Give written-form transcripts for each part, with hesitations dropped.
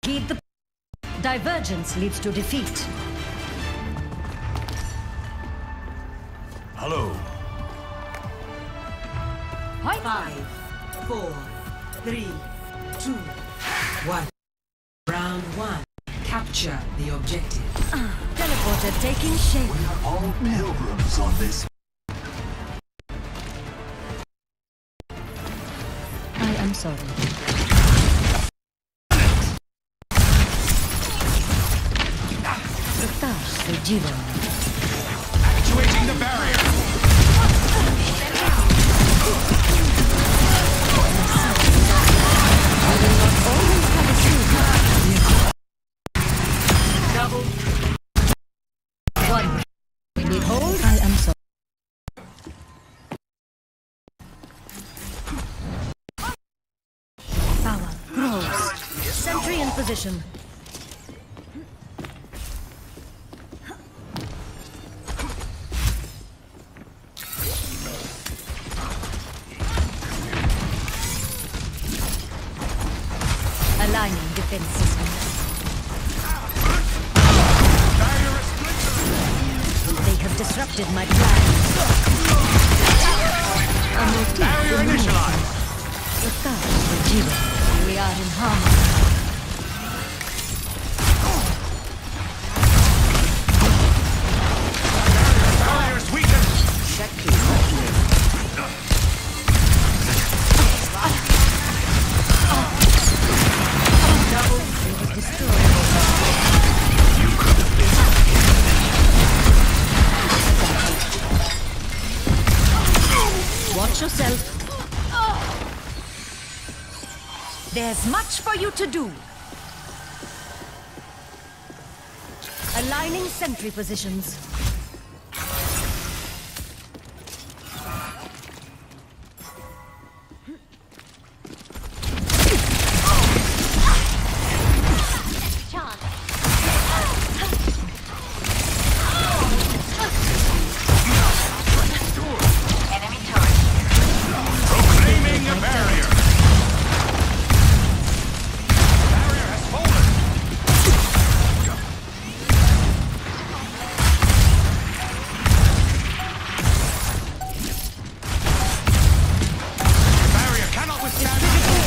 Heed the... Divergence leads to defeat. Hello. 5, 4, 3, 2, 1. Round 1. Capture the objective. Teleporter taking shape. We are all pilgrims on this. I am sorry. Prakash se Jivan. Actuating the barrier. Double. One. We hold. I am sorry. Power grows. Sentry in position. Aligning defense system. They have disrupted my plans. Barrier initialized. Prakash se Jivan. We are in harmony. Barrier's weakened. Watch yourself. There's much for you to do. Aligning sentry positions. Proclaiming a barrier. Barrier has fallen. Barrier cannot withstand.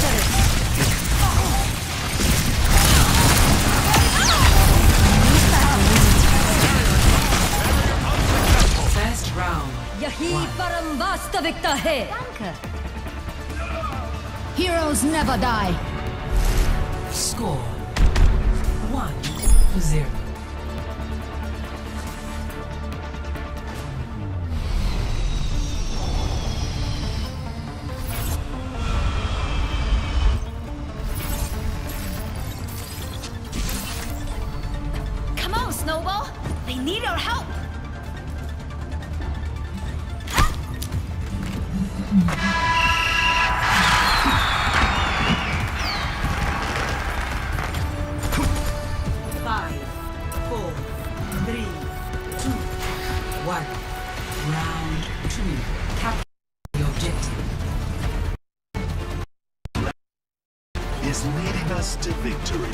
First round. Yahi param vastavikta hai. Heroes never die. Score 1-0. Come on, Snowball. They need our help. Five, 4, 3, 2, 1. Round 2. Capture the objective. Is leading us to victory.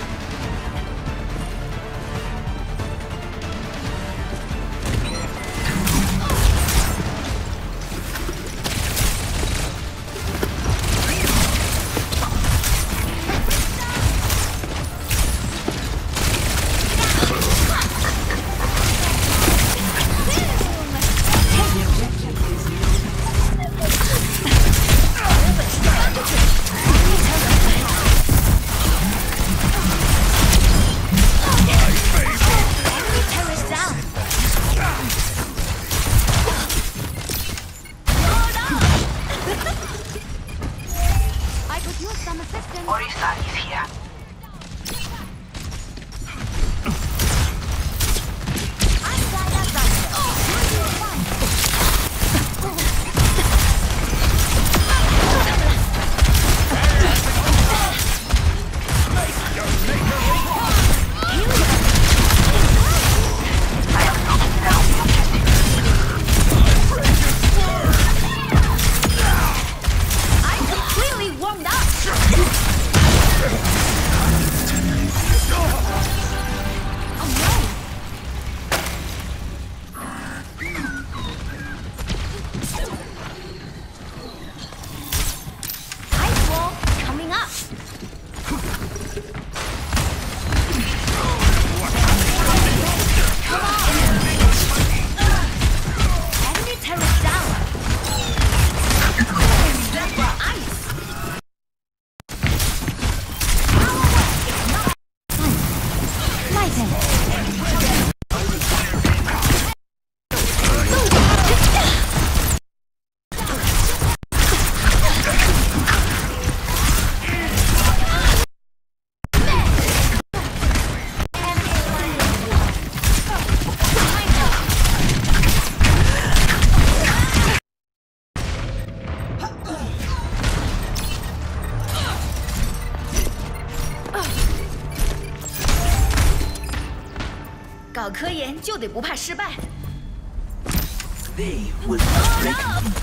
搞科研就得不怕失败。 They will not break.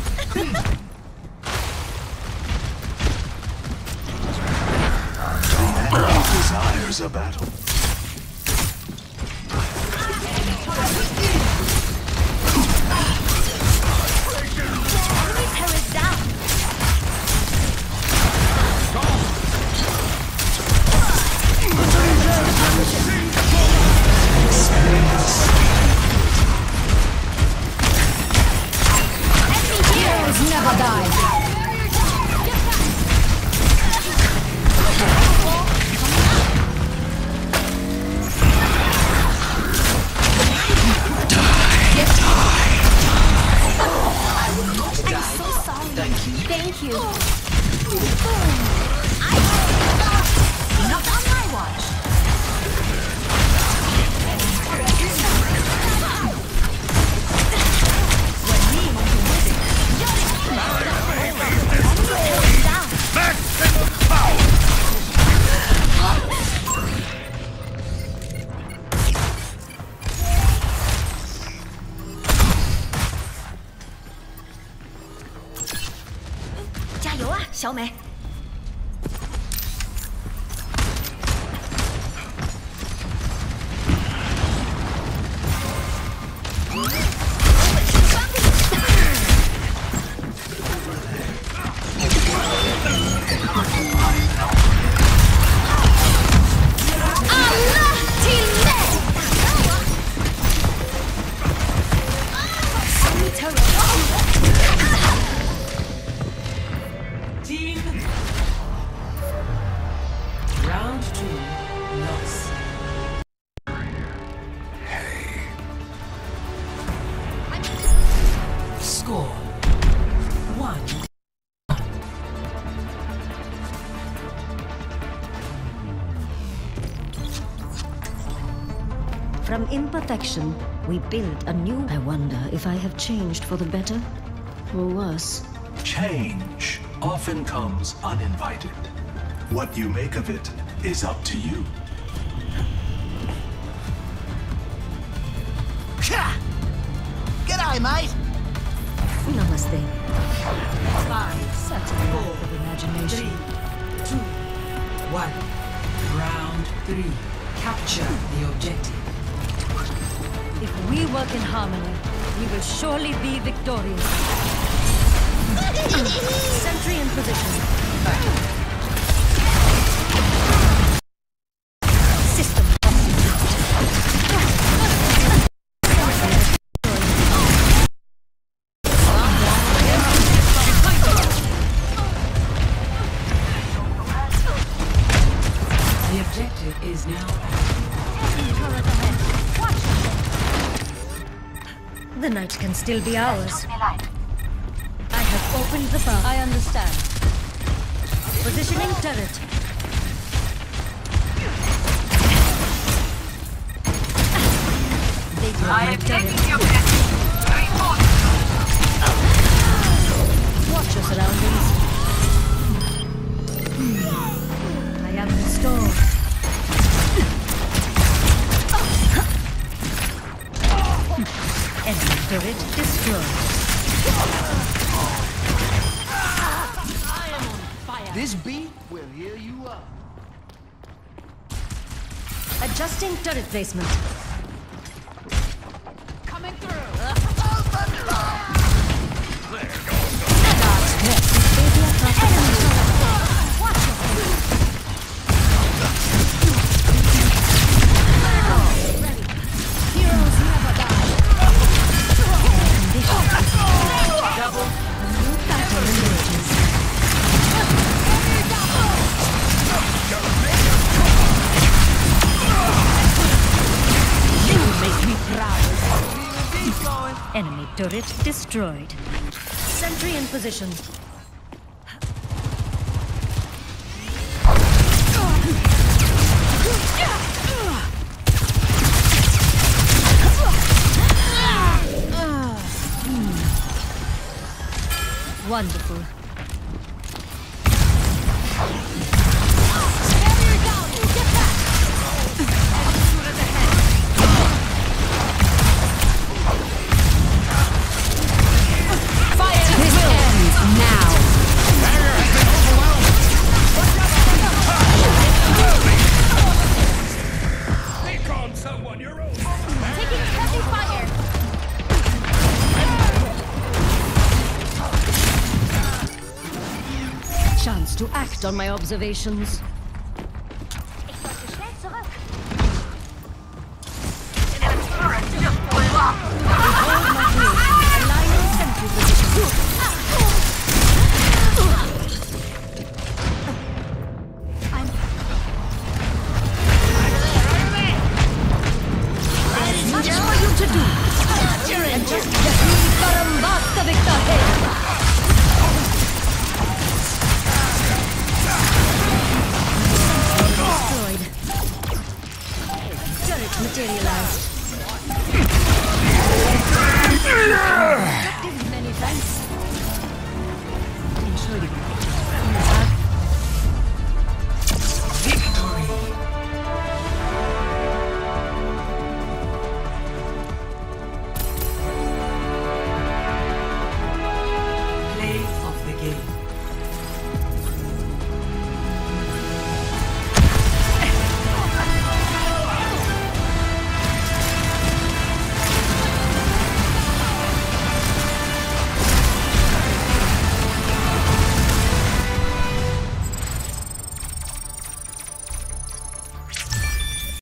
The enemy desires a battle. Enemy turret down. Heroes never die. Thank you. Not on my watch. Turret 加油啊，小美！ Team. Round 2 loss. Score 1. From imperfection, we build a new. I wonder if I have changed for the better or worse. Change often comes uninvited. What you make of it is up to you. G'day, mate. Namaste. 5, Such a lack of imagination. 3, 2, 1. Round 3. Capture the objective. If we work in harmony, we will surely be victorious. Sentry in position. System. The objective is now The night can still be ours. I have opened the path. I understand. Positioning turret. They broke my turret. Watch your surroundings. I am restored. Enemy turret destroyed. This beat will heal you up. Adjusting turret placement. Coming through. Heroes never die. Condition double. A new battle emerges. You make me proud. Enemy turret destroyed. Sentry in position. Wonderful. on my observations. Behold my creation. Align your sentry position. There's much for you to do. And just Param Vastavika hai. Destroyed. Turret materialized. Many thanks. Enjoy the